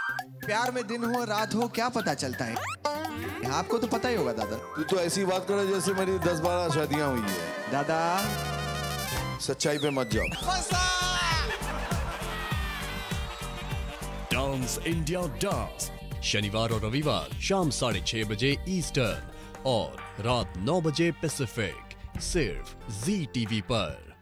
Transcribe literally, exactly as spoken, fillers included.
प्यार में दिन हो रात हो क्या पता चलता है, आपको तो पता ही होगा दादा। तू तो ऐसी बात करे जैसे मेरी दस बारह शादियां हुई है। दादा सच्चाई पे मत जाओ। डांस इंडिया डांस शनिवार और रविवार शाम साढ़े छह बजे ईस्टर्न और रात नौ बजे पैसिफिक, सिर्फ जी टीवी पर।